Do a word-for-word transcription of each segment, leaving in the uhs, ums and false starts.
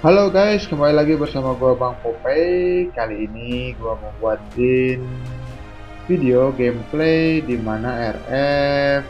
Halo guys, kembali lagi bersama gua Bang Popey. Kali ini gua mau buatin video gameplay di mana R F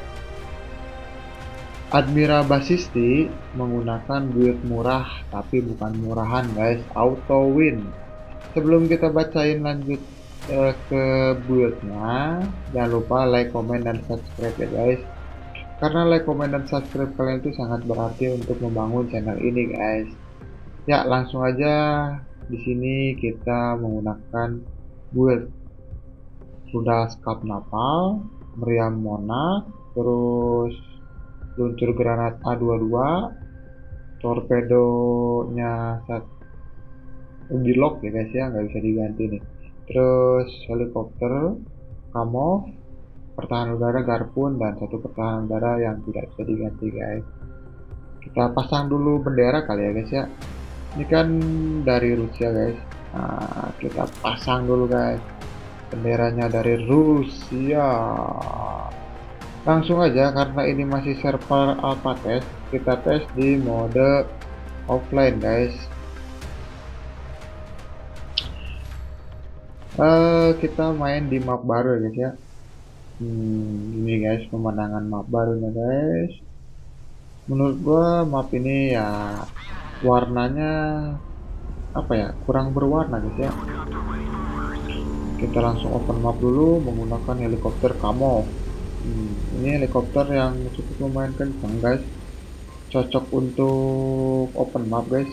Admiral Basisti menggunakan build murah, tapi bukan murahan guys, auto win. Sebelum kita bacain lanjut eh, ke buildnya, jangan lupa like, comment, dan subscribe ya guys. Karena like, comment, dan subscribe kalian itu sangat berarti untuk membangun channel ini guys. Ya, langsung aja. Di sini kita menggunakan build sudah skap napal, meriam monarch, terus luncur granat A dua puluh dua, torpedonya saat di lock ya guys ya, nggak bisa diganti nih. Terus helikopter, kamov, pertahanan udara garpun, dan satu pertahanan udara yang tidak bisa diganti guys. Kita pasang dulu bendera kali ya guys ya. Ini kan dari Rusia guys. Nah, kita pasang dulu guys benderanya dari Rusia. Langsung aja, karena ini masih server alpha test, kita tes di mode offline guys. Uh, kita main di map baru ya guys ya. Hmm, ini guys pemandangan map barunya guys. Menurut gua map ini ya warnanya apa ya, kurang berwarna guys ya. Kita langsung open map dulu menggunakan helikopter Kamov. Hmm, ini helikopter yang cukup lumayan kencang guys, cocok untuk open map guys.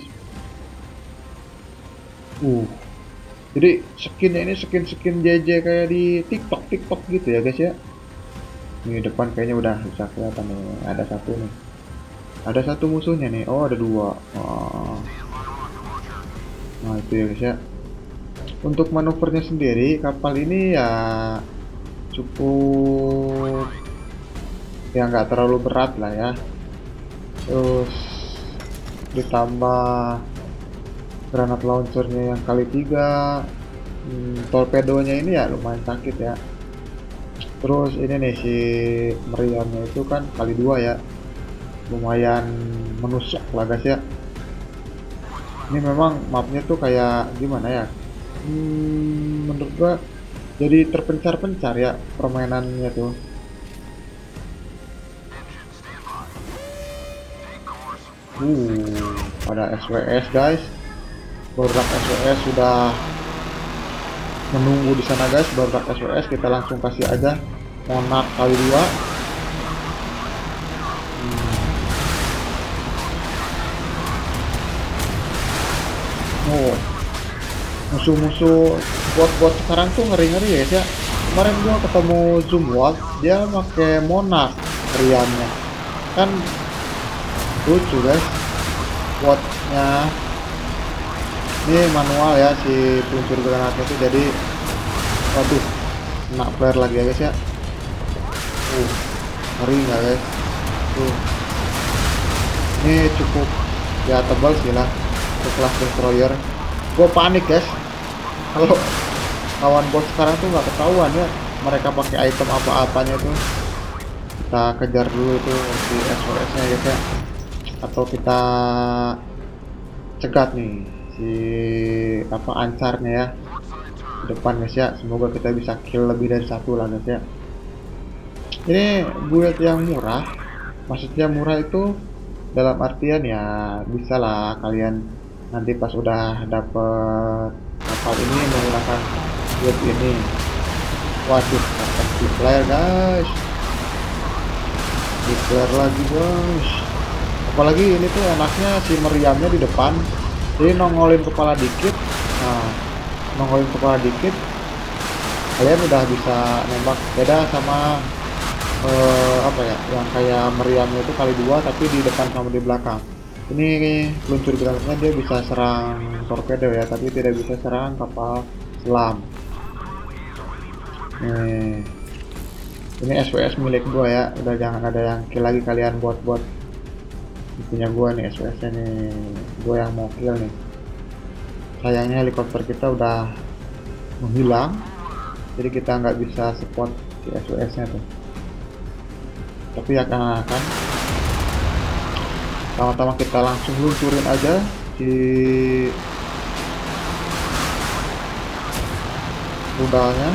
Uh, jadi skinnya ini skin-skin J J kayak di TikTok TikTok gitu ya guys ya. Ini depan kayaknya udah bisa kelihatan nih, ada satu nih. Ada satu musuhnya nih. Oh, ada dua. Oh. Nah, itu ya guys ya. Untuk manuvernya sendiri, kapal ini ya cukup ya nggak terlalu berat lah ya. Terus ditambah granat launchernya yang kali tiga, hmm, torpedonya ini ya lumayan sakit ya. Terus ini nih si meriamnya itu kan kali dua ya, lumayan menusuk lah guys ya. Ini memang mapnya tuh kayak gimana ya, hmm, menurut gua jadi terpencar-pencar ya permainannya tuh. Uh, ada S W S guys, produk S W S sudah menunggu di sana guys. Produk S W S kita langsung kasih aja monarch kali dua. Oh, musuh-musuh bot-bot sekarang tuh ngeri-ngeri ya guys ya. Kemarin gua ketemu Zoomwalt, dia pakai monarch meriamnya, kan lucu guys botnya. Ini manual ya si peluncur granatnya itu, jadi waduh kena flare lagi ya guys ya. Uh, ngeri nggak guys tuh. Ini cukup ya tebal sih lah kelas destroyer. Gue panik guys kalau lawan bot sekarang tuh nggak ketahuan ya mereka pakai item apa-apanya tuh. Kita kejar dulu itu si S W S nya guys ya, atau kita cegat nih si apa ancarnya ya di depan guys ya. Semoga kita bisa kill lebih dari satu lah guys ya. Ini build yang murah, maksudnya murah itu dalam artian ya bisa lah kalian nanti pas udah dapet kapal ini menggunakan build ini. Waduh, dapat flare guys, flare lagi guys. Apalagi ini tuh enaknya si meriamnya di depan, jadi nongolin kepala dikit. Nah, nongolin kepala dikit kalian udah bisa nembak. Beda sama eh, apa ya, yang kayak meriamnya itu kali dua tapi di depan sama di belakang. Ini peluncur granatnya dia bisa serang torpedo ya, tapi tidak bisa serang kapal selam. Nih, ini S W S milik gua ya, udah jangan ada yang kill lagi kalian buat-buat. Punya gua nih S W S nya nih, gua yang mau kill nih. Sayangnya helikopter kita udah menghilang, jadi kita nggak bisa support si S W S nya tuh. Tapi akan akan pertama-tama kita langsung luncurin aja si rudalnya.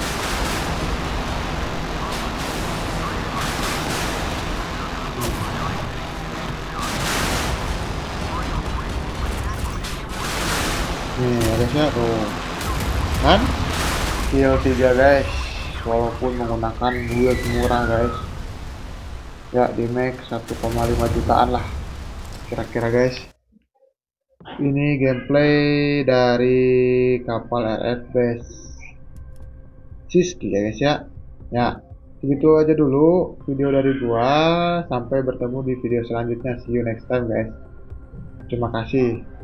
Nih ya guys ya, tuh kan kill tiga guys, walaupun menggunakan build murah guys ya, di max satu koma lima jutaan lah kira-kira guys. Ini gameplay dari kapal R F base Siski ya guys ya. Ya segitu aja dulu video dari gua, sampai bertemu di video selanjutnya. See you next time guys, terima kasih.